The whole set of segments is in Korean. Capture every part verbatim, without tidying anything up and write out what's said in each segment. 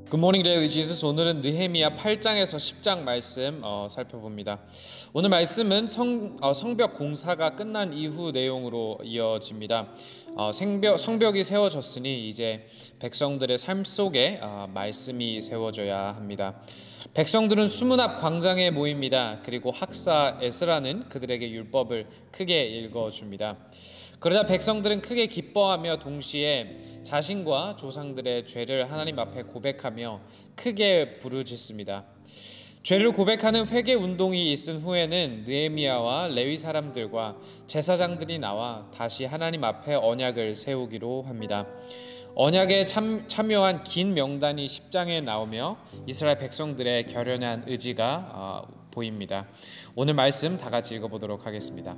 Good morning, Daily Jesus. 오늘은 느헤미야 팔 장에서 십 장 말씀 어, 살펴봅니다. 오늘 말씀은 성, 어, 성벽 공사가 끝난 이후 내용으로 이어집니다. 어, 생벽, 성벽이 세워졌으니 이제 백성들의 삶 속에 어, 말씀이 세워져야 합니다. 백성들은 수문 앞 광장에 모입니다. 그리고 학사 에스라는 그들에게 율법을 크게 읽어줍니다. 그러자 백성들은 크게 기뻐하며 동시에 자신과 조상들의 죄를 하나님 앞에 고백하며 크게 부르짖습니다. 죄를 고백하는 회개 운동이 있은 후에는 느헤미야와 레위 사람들과 제사장들이 나와 다시 하나님 앞에 언약을 세우기로 합니다. 언약에 참, 참여한 긴 명단이 십 장에 나오며 이스라엘 백성들의 결연한 의지가 어, 보입니다. 오늘 말씀 다 같이 읽어보도록 하겠습니다.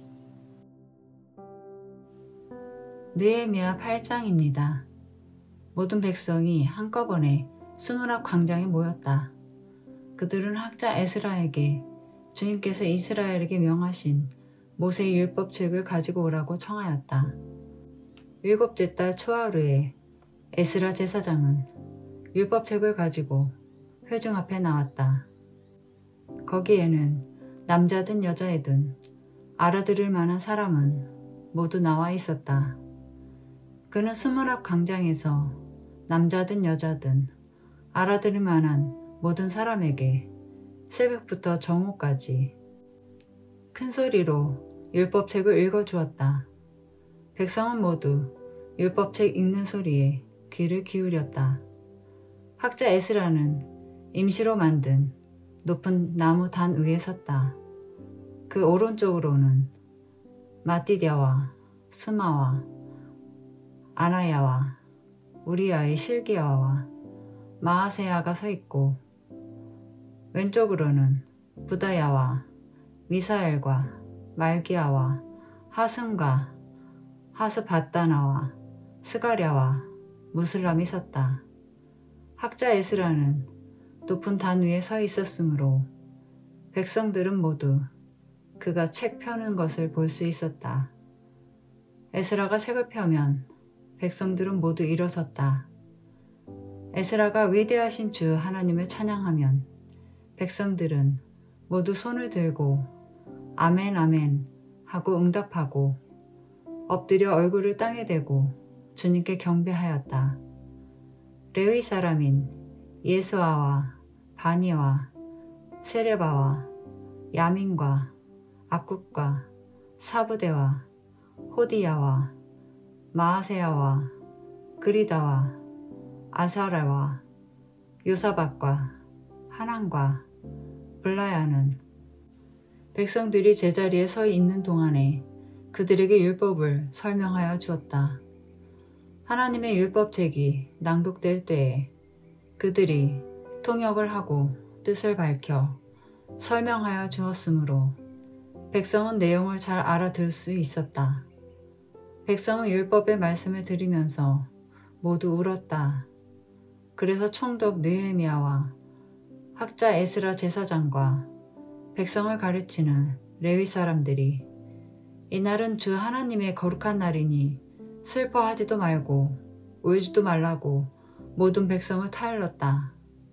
느헤미야 팔 장입니다. 모든 백성이 한꺼번에 수문 앞 광장에 모였다. 그들은 학자 에스라에게 주님께서 이스라엘에게 명하신 모세의 율법책을 가지고 오라고 청하였다. 일곱째 달 초하루에 에스라 제사장은 율법책을 가지고 회중 앞에 나왔다. 거기에는 남자든 여자애든 알아들을 만한 사람은 모두 나와 있었다. 그는 수문 앞 광장에서 남자든 여자든 알아들을 만한 모든 사람에게 새벽부터 정오까지 큰 소리로 율법책을 읽어주었다. 백성은 모두 율법책 읽는 소리에 귀를 기울였다. 학자 에스라는 임시로 만든 높은 나무 단 위에 섰다. 그 오른쪽으로는 마띠디아와 스마와 아나야와 우리아의 실기야와 마아세야가 서 있고 왼쪽으로는 부다야와 미사엘과 말기야와 하승과 하스바다나와 스가랴와 무슬람이 섰다. 학자 에스라는 높은 단 위에 서 있었으므로 백성들은 모두 그가 책 펴는 것을 볼 수 있었다. 에스라가 책을 펴면 백성들은 모두 일어섰다. 에스라가 위대하신 주 하나님을 찬양하면 백성들은 모두 손을 들고 아멘 아멘 하고 응답하고 엎드려 얼굴을 땅에 대고 주님께 경배하였다. 레위 사람인 예수아와 바니와 세레바와 야민과 악굽과 사부대와 호디야와 마아세야와 그리다와 아사라와 요사박과 하난과 블라야는 백성들이 제자리에 서 있는 동안에 그들에게 율법을 설명하여 주었다. 하나님의 율법책이 낭독될 때에 그들이 통역을 하고 뜻을 밝혀 설명하여 주었으므로 백성은 내용을 잘 알아들을 수 있었다. 백성은 율법의 말씀을 들으면서 모두 울었다. 그래서 총독 느헤미야와 학자 에스라 제사장과 백성을 가르치는 레위 사람들이 이날은 주 하나님의 거룩한 날이니 슬퍼하지도 말고 울지도 말라고 모든 백성을 타일렀다.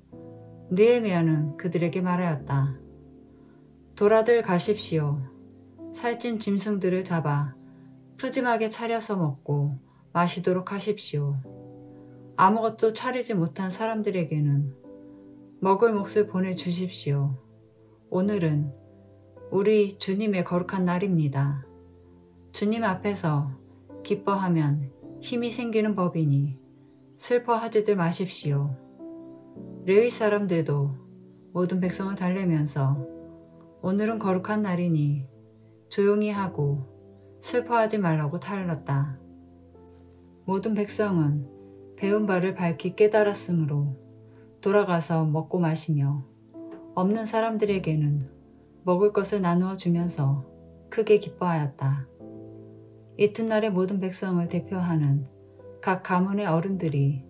느헤미야는 그들에게 말하였다. 돌아들 가십시오. 살찐 짐승들을 잡아 푸짐하게 차려서 먹고 마시도록 하십시오. 아무것도 차리지 못한 사람들에게는 먹을 몫을 보내주십시오. 오늘은 우리 주님의 거룩한 날입니다. 주님 앞에서 기뻐하면 힘이 생기는 법이니 슬퍼하지들 마십시오. 레위 사람들도 모든 백성을 달래면서 오늘은 거룩한 날이니 조용히 하고 슬퍼하지 말라고 타일렀다. 모든 백성은 배운 바를 밝히 깨달았으므로 돌아가서 먹고 마시며 없는 사람들에게는 먹을 것을 나누어 주면서 크게 기뻐하였다. 이튿날에 모든 백성을 대표하는 각 가문의 어른들이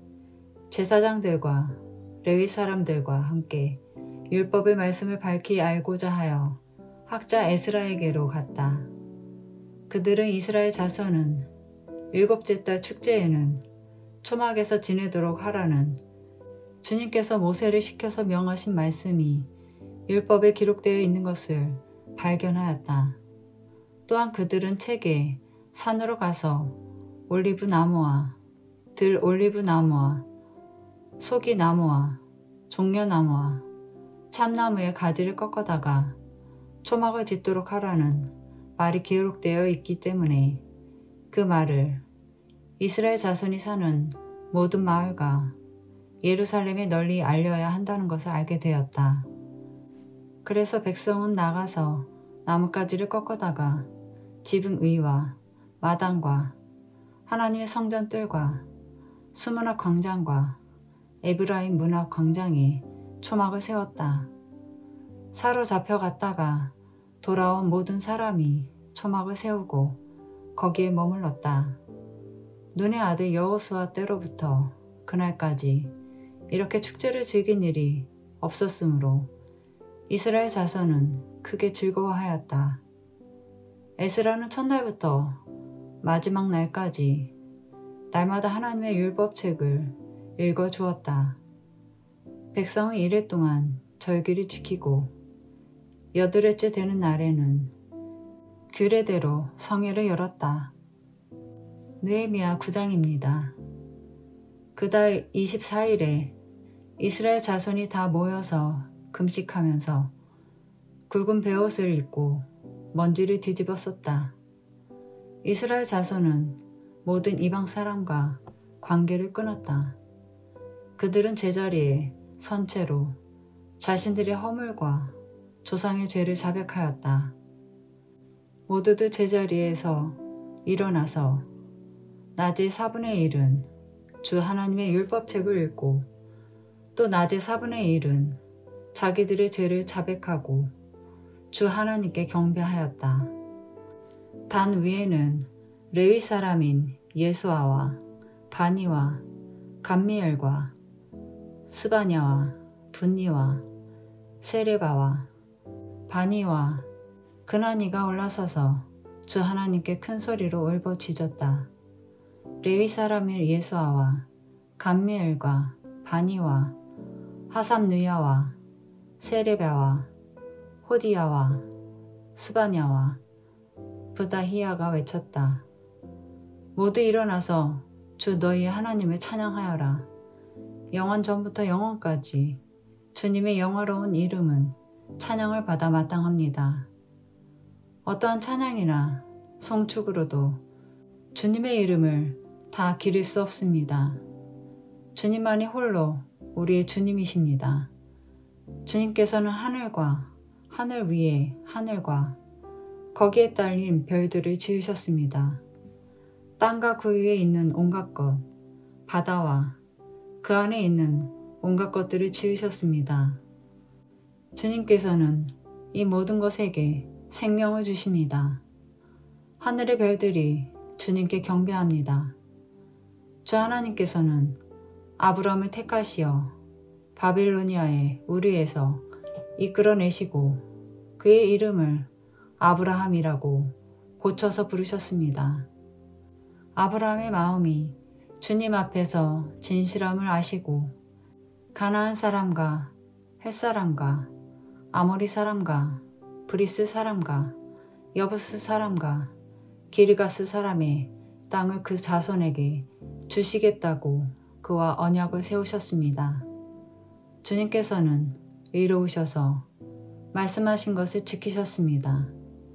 제사장들과 레위 사람들과 함께 율법의 말씀을 밝히 알고자 하여 학자 에스라에게로 갔다. 그들은 이스라엘 자손은 일곱째 달 축제에는 초막에서 지내도록 하라는 주님께서 모세를 시켜서 명하신 말씀이 율법에 기록되어 있는 것을 발견하였다. 또한 그들은 책에 산으로 가서 올리브 나무와 들 올리브 나무와 소기 나무와 종려나무와 참나무의 가지를 꺾어다가 초막을 짓도록 하라는 말이 기록되어 있기 때문에 그 말을 이스라엘 자손이 사는 모든 마을과 예루살렘에 널리 알려야 한다는 것을 알게 되었다. 그래서 백성은 나가서 나뭇가지를 꺾어다가 지붕 위와 마당과 하나님의 성전 뜰과 수문학 광장과 에브라임 문학 광장에 초막을 세웠다. 사로잡혀갔다가 돌아온 모든 사람이 초막을 세우고 거기에 머물렀다. 눈의 아들 여호수아 때로부터 그날까지 이렇게 축제를 즐긴 일이 없었으므로 이스라엘 자손은 크게 즐거워하였다. 에스라는 첫날부터 마지막 날까지 날마다 하나님의 율법책을 읽어주었다. 백성은 이래 동안 절기를 지키고 여드레째 되는 날에는 규례대로 성회를 열었다. 느헤미야 구 장입니다. 그달 이십사 일에 이스라엘 자손이 다 모여서 금식하면서 굵은 베옷을 입고 먼지를 뒤집어 썼다. 이스라엘 자손은 모든 이방 사람과 관계를 끊었다. 그들은 제자리에 선 채로 자신들의 허물과 조상의 죄를 자백하였다. 모두들 제자리에서 일어나서 낮의 사분의 일은 주 하나님의 율법책을 읽고 또 낮의 사분의 일은 자기들의 죄를 자백하고 주 하나님께 경배하였다. 단 위에는 레위 사람인 예수아와 바니와 감미엘과 스바냐와 분니와 세레바와 바니와 그나니가 올라서서 주 하나님께 큰 소리로 울부짖었다. 레위 사람인 예수아와 감미엘과 바니와 하삼느야와 세레바와 호디야와 스바냐와 부다히야가 외쳤다. 모두 일어나서 주 너희의 하나님을 찬양하여라. 영원 전부터 영원까지 주님의 영화로운 이름은 찬양을 받아 마땅합니다. 어떠한 찬양이나 송축으로도 주님의 이름을 다 기릴 수 없습니다. 주님만이 홀로 우리의 주님이십니다. 주님께서는 하늘과 하늘 위에 하늘과 거기에 딸린 별들을 지으셨습니다. 땅과 그 위에 있는 온갖 것, 바다와 그 안에 있는 온갖 것들을 지으셨습니다. 주님께서는 이 모든 것에게 생명을 주십니다. 하늘의 별들이 주님께 경배합니다. 주 하나님께서는 아브라함을 택하시어 바빌로니아의 우르에서 이끌어내시고 그의 이름을 아브라함이라고 고쳐서 부르셨습니다. 아브라함의 마음이 주님 앞에서 진실함을 아시고 가나안 사람과 헷 사람과 아모리 사람과 브리스 사람과 여부스 사람과 기르가스 사람의 땅을 그 자손에게 주시겠다고 그와 언약을 세우셨습니다. 주님께서는 의로우셔서 말씀하신 것을 지키셨습니다.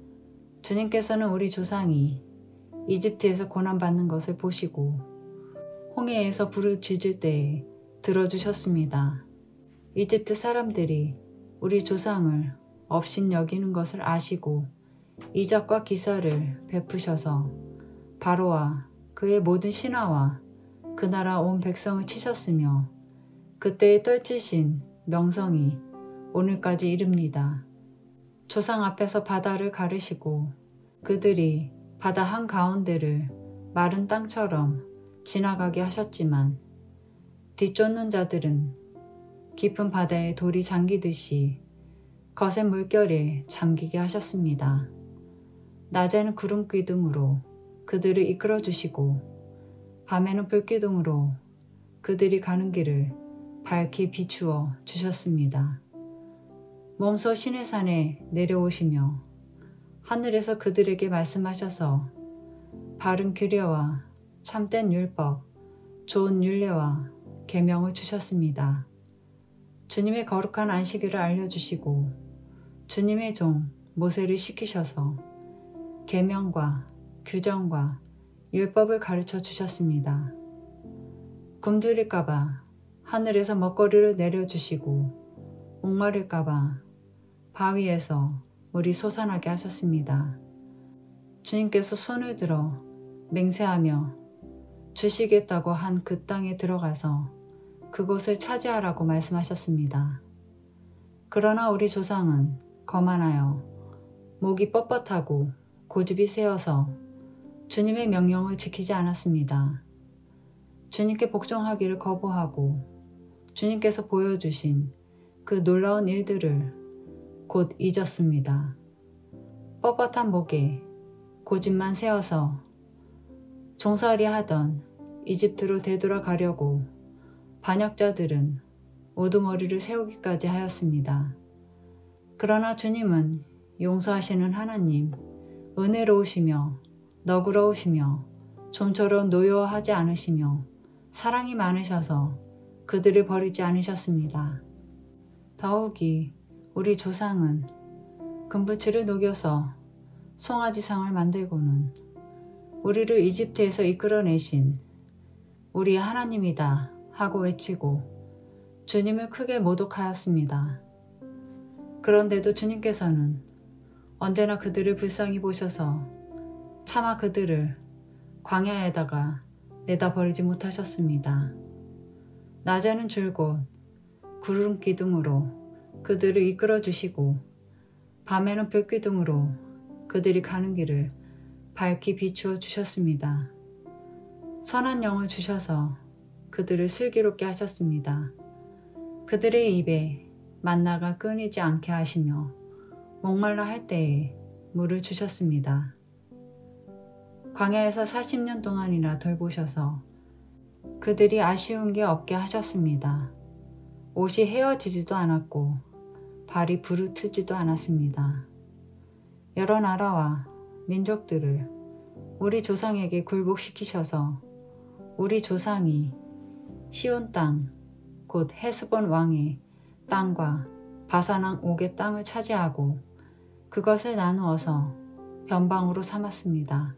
주님께서는 우리 조상이 이집트에서 고난받는 것을 보시고 홍해에서 부르짖을 때에 들어주셨습니다. 이집트 사람들이 우리 조상을 업신 여기는 것을 아시고 이적과 기사를 베푸셔서 바로와 그의 모든 신하와 그 나라 온 백성을 치셨으며 그때에 떨치신 명성이 오늘까지 이릅니다. 조상 앞에서 바다를 가르시고 그들이 바다 한가운데를 마른 땅처럼 지나가게 하셨지만 뒤쫓는 자들은 깊은 바다에 돌이 잠기듯이 거센 물결에 잠기게 하셨습니다. 낮에는 구름 기둥으로 그들을 이끌어 주시고 밤에는 불기둥으로 그들이 가는 길을 밝히 비추어 주셨습니다. 몸소 시내산에 내려오시며 하늘에서 그들에게 말씀하셔서 바른 규례와 참된 율법, 좋은 율례와 계명을 주셨습니다. 주님의 거룩한 안식일을 알려주시고 주님의 종 모세를 시키셔서 계명과 규정과 율법을 가르쳐 주셨습니다. 굶주릴까봐 하늘에서 먹거리를 내려주시고 목마를까봐 바위에서 물이 솟아나게 하셨습니다. 주님께서 손을 들어 맹세하며 주시겠다고 한 그 땅에 들어가서 그곳을 차지하라고 말씀하셨습니다. 그러나 우리 조상은 거만하여 목이 뻣뻣하고 고집이 세어서 주님의 명령을 지키지 않았습니다. 주님께 복종하기를 거부하고 주님께서 보여주신 그 놀라운 일들을 곧 잊었습니다. 뻣뻣한 목에 고집만 세어서 종살이 하던 이집트로 되돌아가려고 반역자들은 우두머리를 세우기까지 하였습니다. 그러나 주님은 용서하시는 하나님, 은혜로우시며 너그러우시며 좀처럼 노여워하지 않으시며 사랑이 많으셔서 그들을 버리지 않으셨습니다. 더욱이 우리 조상은 금부치를 녹여서 송아지상을 만들고는 우리를 이집트에서 이끌어내신 우리의 하나님이다 하고 외치고 주님을 크게 모독하였습니다. 그런데도 주님께서는 언제나 그들을 불쌍히 보셔서 차마 그들을 광야에다가 내다 버리지 못하셨습니다. 낮에는 줄곧 구름 기둥으로 그들을 이끌어 주시고 밤에는 불기둥으로 그들이 가는 길을 밝히 비추어 주셨습니다. 선한 영을 주셔서 그들을 슬기롭게 하셨습니다. 그들의 입에 만나가 끊이지 않게 하시며 목말라 할 때에 물을 주셨습니다. 광야에서 사십 년 동안이나 돌보셔서 그들이 아쉬운 게 없게 하셨습니다. 옷이 헤어지지도 않았고 발이 부르트지도 않았습니다. 여러 나라와 민족들을 우리 조상에게 굴복시키셔서 우리 조상이 시온 땅, 곧 헤스본 왕의 땅과 바산왕 옥의 땅을 차지하고 그것을 나누어서 변방으로 삼았습니다.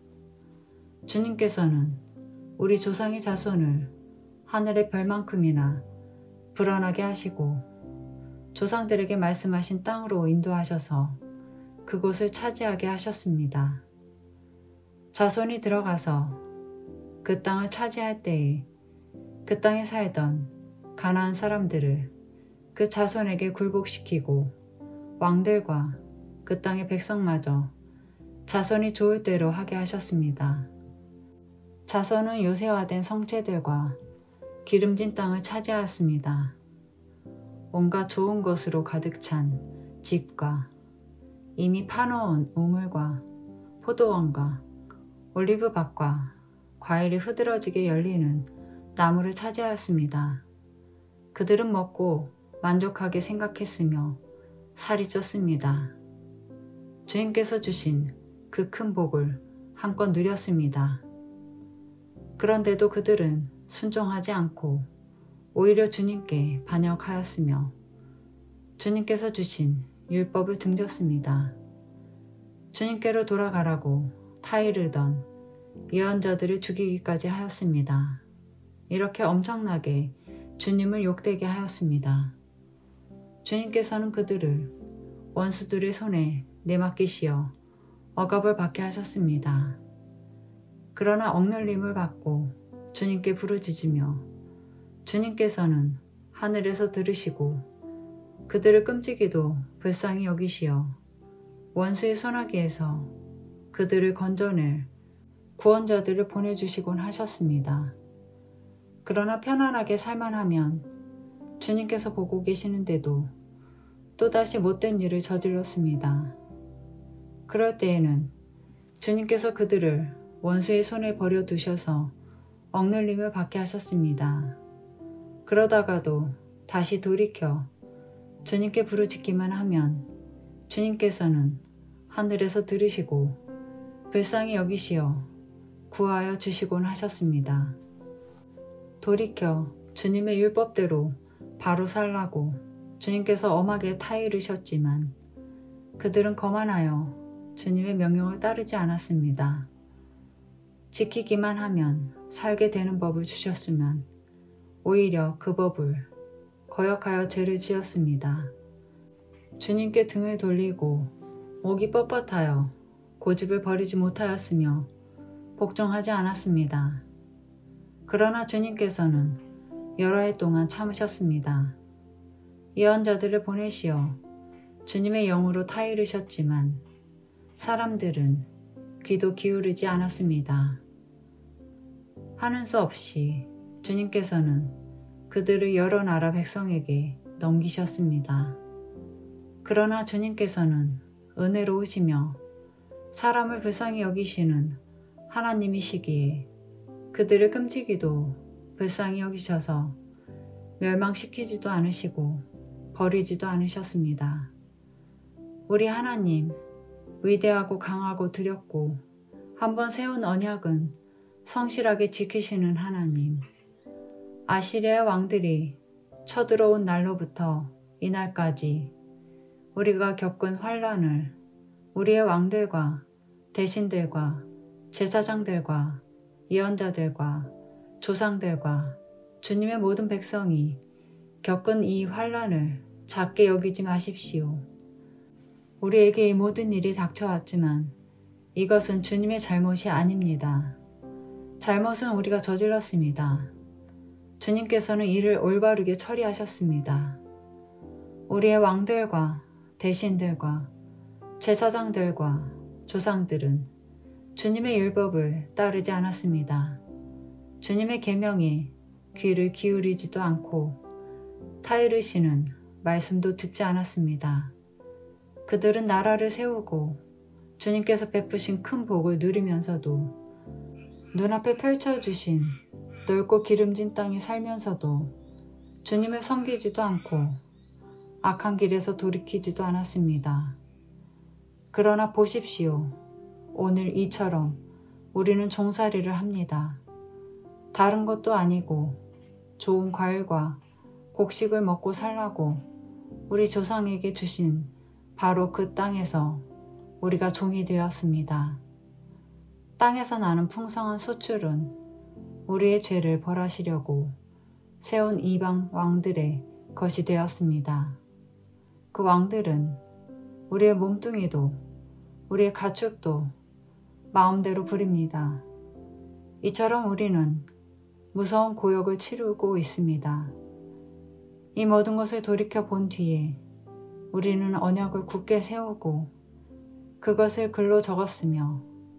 주님께서는 우리 조상의 자손을 하늘의 별만큼이나 불어나게 하시고 조상들에게 말씀하신 땅으로 인도하셔서 그곳을 차지하게 하셨습니다. 자손이 들어가서 그 땅을 차지할 때에 그 땅에 살던 가나안 사람들을 그 자손에게 굴복시키고 왕들과 그 땅의 백성마저 자손이 좋을 대로 하게 하셨습니다. 자손은 요새화된 성체들과 기름진 땅을 차지하였습니다. 온갖 좋은 것으로 가득 찬 집과 이미 파놓은 우물과 포도원과 올리브밭과 과일이 흐드러지게 열리는 나무를 차지하였습니다. 그들은 먹고 만족하게 생각했으며 살이 쪘습니다. 주님께서 주신 그 큰 복을 한껏 누렸습니다. 그런데도 그들은 순종하지 않고 오히려 주님께 반역하였으며 주님께서 주신 율법을 등졌습니다. 주님께로 돌아가라고 타이르던 예언자들을 죽이기까지 하였습니다. 이렇게 엄청나게 주님을 욕되게 하였습니다. 주님께서는 그들을 원수들의 손에 내맡기시어 억압을 받게 하셨습니다. 그러나 억눌림을 받고 주님께 부르짖으며 주님께서는 하늘에서 들으시고 그들을 끔찍이도 불쌍히 여기시어 원수의 손아귀에서 그들을 건져낼 구원자들을 보내주시곤 하셨습니다. 그러나 편안하게 살만하면 주님께서 보고 계시는데도 또다시 못된 일을 저질렀습니다. 그럴 때에는 주님께서 그들을 원수의 손에 버려두셔서 억눌림을 받게 하셨습니다. 그러다가도 다시 돌이켜 주님께 부르짖기만 하면 주님께서는 하늘에서 들으시고 불쌍히 여기시어 구하여 주시곤 하셨습니다. 돌이켜 주님의 율법대로 바로 살라고 주님께서 엄하게 타이르셨지만 그들은 거만하여 주님의 명령을 따르지 않았습니다. 지키기만 하면 살게 되는 법을 주셨으면 오히려 그 법을 거역하여 죄를 지었습니다. 주님께 등을 돌리고 목이 뻣뻣하여 고집을 버리지 못하였으며 복종하지 않았습니다. 그러나 주님께서는 여러 해 동안 참으셨습니다. 예언자들을 보내시어 주님의 영으로 타이르셨지만 사람들은 귀도 기울이지 않았습니다. 하는 수 없이 주님께서는 그들을 여러 나라 백성에게 넘기셨습니다. 그러나 주님께서는 은혜로우시며 사람을 불쌍히 여기시는 하나님이시기에 그들을 끔찍이도 불쌍히 여기셔서 멸망시키지도 않으시고 버리지도 않으셨습니다. 우리 하나님, 위대하고 강하고 두렵고 한번 세운 언약은 성실하게 지키시는 하나님, 아시리아 왕들이 쳐들어온 날로부터 이날까지 우리가 겪은 환란을 우리의 왕들과 대신들과 제사장들과 예언자들과 조상들과 주님의 모든 백성이 겪은 이 환란을 작게 여기지 마십시오. 우리에게 이 모든 일이 닥쳐왔지만 이것은 주님의 잘못이 아닙니다. 잘못은 우리가 저질렀습니다. 주님께서는 이를 올바르게 처리하셨습니다. 우리의 왕들과 대신들과 제사장들과 조상들은 주님의 율법을 따르지 않았습니다. 주님의 계명에 귀를 기울이지도 않고 타이르시는 말씀도 듣지 않았습니다. 그들은 나라를 세우고 주님께서 베푸신 큰 복을 누리면서도 눈앞에 펼쳐주신 넓고 기름진 땅에 살면서도 주님을 섬기지도 않고 악한 길에서 돌이키지도 않았습니다. 그러나 보십시오. 오늘 이처럼 우리는 종살이를 합니다. 다른 것도 아니고 좋은 과일과 곡식을 먹고 살라고 우리 조상에게 주신 바로 그 땅에서 우리가 종이 되었습니다. 땅에서 나는 풍성한 소출은 우리의 죄를 벌하시려고 세운 이방 왕들의 것이 되었습니다. 그 왕들은 우리의 몸뚱이도 우리의 가축도 마음대로 부립니다. 이처럼 우리는 무서운 고역을 치르고 있습니다. 이 모든 것을 돌이켜 본 뒤에 우리는 언약을 굳게 세우고 그것을 글로 적었으며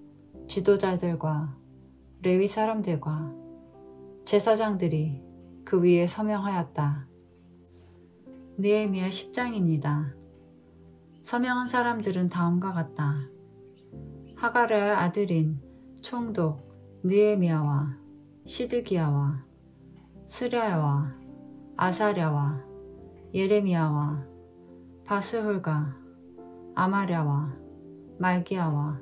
지도자들과 레위 사람들과 제사장들이 그 위에 서명하였다. 느헤미야 십 장입니다. 서명한 사람들은 다음과 같다. 하가랴의 아들인 총독 느헤미야와 시드기야와 스랴야와 아사랴와 예레미야와 바스훌가 아마랴와 말기야와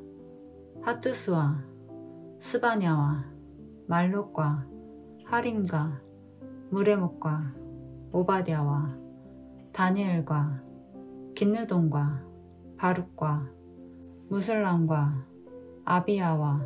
하투스와 스바냐와 말록과 하림과 무레목과 오바댜와 다니엘과 긴느돈과 바룩과 무슬람과 아비야와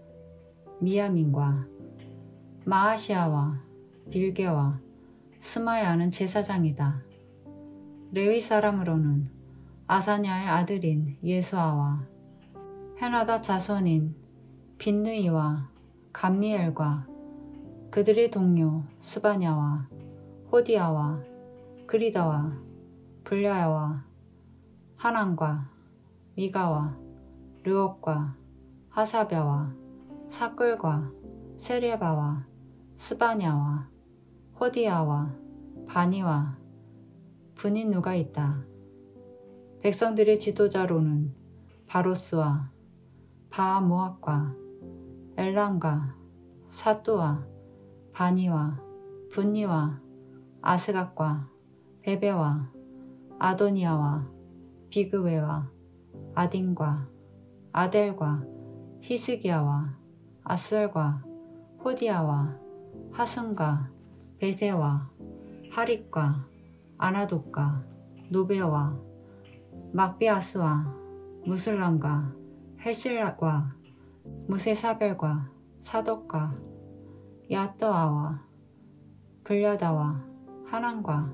미야민과 마아시아와 빌게와 스마야는 제사장이다. 레위 사람으로는 아사냐의 아들인 예수아와 헤나다 자손인 빈느이와 감미엘과 그들의 동료 스바냐와 호디야와 그리다와 블랴야와 하난과 미가와 르옥과 하사랴와 사끌과 세레바와 스바냐와 호디야와 바니와 분인누가 있다. 백성들의 지도자로는 바로스와 바모악과 엘람과 사뚜와 바니와 분니와 아스갓과 베베와 아도니아와 비그웨와 아딘과 아델과 히스기야와 아슬과 호디야와 하승과 베세와 하릿과 아나돗과 노베와 막비아스와 무슬람과 헤실과 무세사벨과 사독과 야떠아와 블야다와 하난과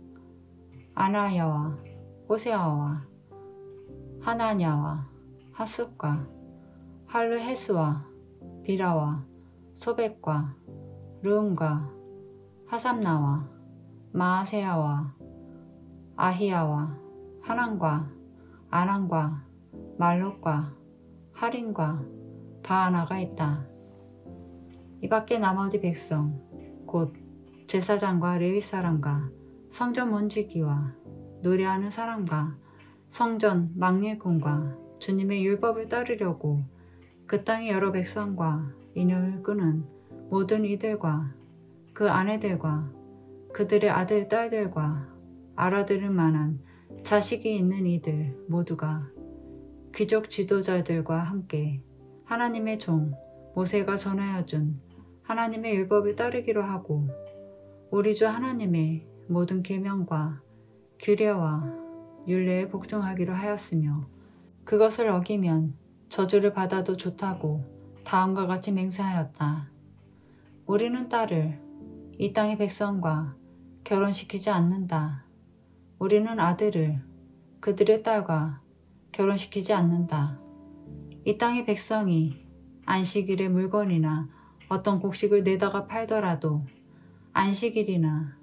아나야와 호세아와 하나냐와 하습과 할르헤스와 비라와 소백과 르움과 하삼나와 마아세야와 아히야와 하난과 아난과 말롯과 하린과 바하나가 있다. 이 밖에 나머지 백성 곧 제사장과 레위 사람과 성전 문지기와 노래하는 사람과 성전 망례꾼과 주님의 율법을 따르려고 그 땅의 여러 백성과 인연을 끄는 모든 이들과 그 아내들과 그들의 아들 딸들과 알아들을 만한 자식이 있는 이들 모두가 귀족 지도자들과 함께 하나님의 종 모세가 전하여준 하나님의 율법을 따르기로 하고 우리 주 하나님의 모든 계명과 규례와 율례에 복종하기로 하였으며 그것을 어기면 저주를 받아도 좋다고 다음과 같이 맹세하였다. 우리는 딸을 이 땅의 백성과 결혼시키지 않는다. 우리는 아들을 그들의 딸과 결혼시키지 않는다. 이 땅의 백성이 안식일에 물건이나 어떤 곡식을 내다가 팔더라도 안식일이나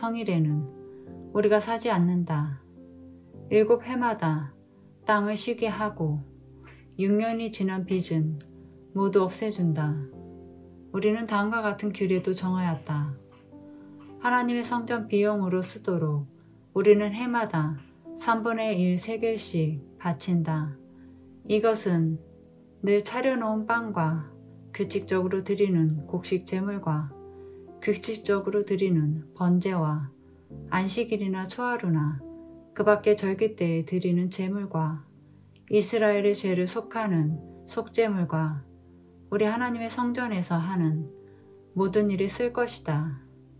성일에는 우리가 사지 않는다. 일곱 해마다 땅을 쉬게 하고 육 년이 지난 빚은 모두 없애준다. 우리는 다음과 같은 규례도 정하였다. 하나님의 성전 비용으로 쓰도록 우리는 해마다 삼분의 일 세겔씩 바친다. 이것은 늘 차려놓은 빵과 규칙적으로 드리는 곡식 제물과 규칙적으로 드리는 번제와 안식일이나 초하루나 그 밖의 절기 때에 드리는 제물과 이스라엘의 죄를 속하는 속제물과 우리 하나님의 성전에서 하는 모든 일에 쓸 것이다.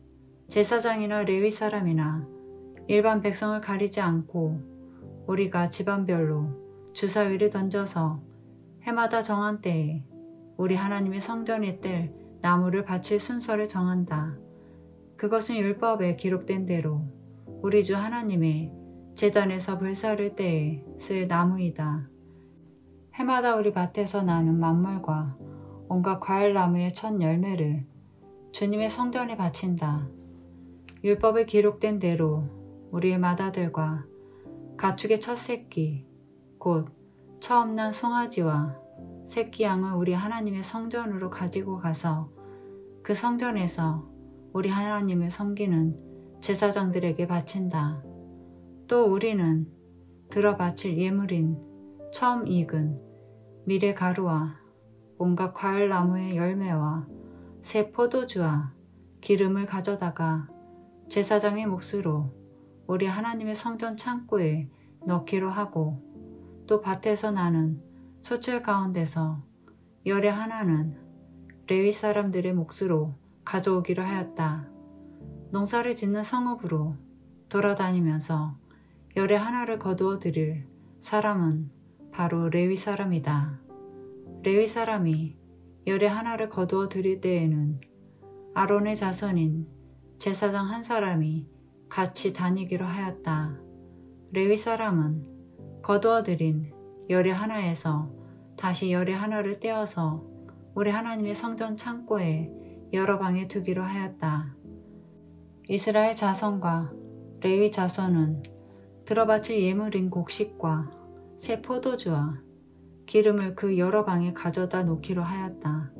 제사장이나 레위 사람이나 일반 백성을 가리지 않고 우리가 집안별로 주사위를 던져서 해마다 정한 때에 우리 하나님의 성전에 뗄 나무를 바칠 순서를 정한다. 그것은 율법에 기록된 대로 우리 주 하나님의 제단에서 불사를 때에 쓸 나무이다. 해마다 우리 밭에서 나는 만물과 온갖 과일나무의 첫 열매를 주님의 성전에 바친다. 율법에 기록된 대로 우리의 맏아들과 가축의 첫 새끼 곧 처음 난 송아지와 새끼 양을 우리 하나님의 성전으로 가지고 가서 그 성전에서 우리 하나님을 섬기는 제사장들에게 바친다. 또 우리는 들어 바칠 예물인 처음 익은 미래 가루와 온갖 과일나무의 열매와 새 포도주와 기름을 가져다가 제사장의 몫으로 우리 하나님의 성전 창고에 넣기로 하고 또 밭에서 나는 소철 가운데서 열의 하나는 레위 사람들의 몫으로 가져오기로 하였다. 농사를 짓는 성읍으로 돌아다니면서 열의 하나를 거두어 드릴 사람은 바로 레위 사람이다. 레위 사람이 열의 하나를 거두어 드릴 때에는 아론의 자손인 제사장 한 사람이 같이 다니기로 하였다. 레위 사람은 거두어 드린 열의 하나에서 다시 열의 하나를 떼어서 우리 하나님의 성전 창고에 여러 방에 두기로 하였다. 이스라엘 자손과 레위 자손은 들어바칠 예물인 곡식과 새 포도주와 기름을 그 여러 방에 가져다 놓기로 하였다.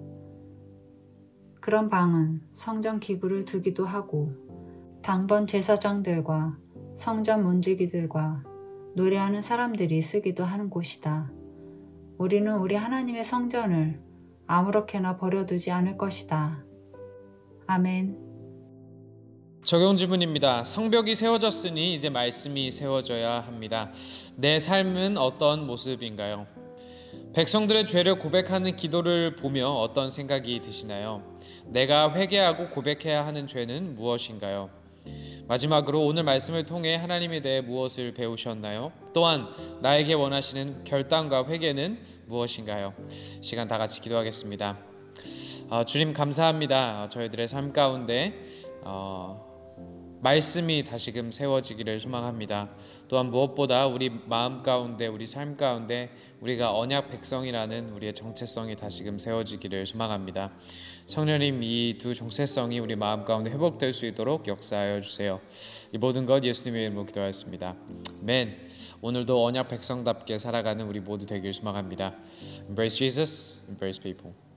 그런 방은 성전 기구를 두기도 하고 당번 제사장들과 성전 문지기들과 노래하는 사람들이 쓰기도 하는 곳이다. 우리는 우리 하나님의 성전을 아무렇게나 버려두지 않을 것이다. 아멘. 적용 지문입니다. 성벽이 세워졌으니 이제 말씀이 세워져야 합니다. 내 삶은 어떤 모습인가요? 백성들의 죄를 고백하는 기도를 보며 어떤 생각이 드시나요? 내가 회개하고 고백해야 하는 죄는 무엇인가요? 마지막으로 오늘 말씀을 통해 하나님에 대해 무엇을 배우셨나요? 또한 나에게 원하시는 결단과 회개는 무엇인가요? 시간 다 같이 기도하겠습니다. 어, 주님 감사합니다. 저희들의 삶 가운데 어, 말씀이 다시금 세워지기를 소망합니다. 또한 무엇보다 우리 마음 가운데 우리 삶 가운데 우리가 언약 백성이라는 우리의 정체성이 다시금 세워지기를 소망합니다. 성령님, 이 두 정체성이 우리 마음 가운데 회복될 수 있도록 역사하여 주세요. 이 모든 것 예수님의 이름으로 기도하였습니다. 아멘. 오늘도 언약 백성답게 살아가는 우리 모두 되길 소망합니다. Embrace Jesus, embrace people.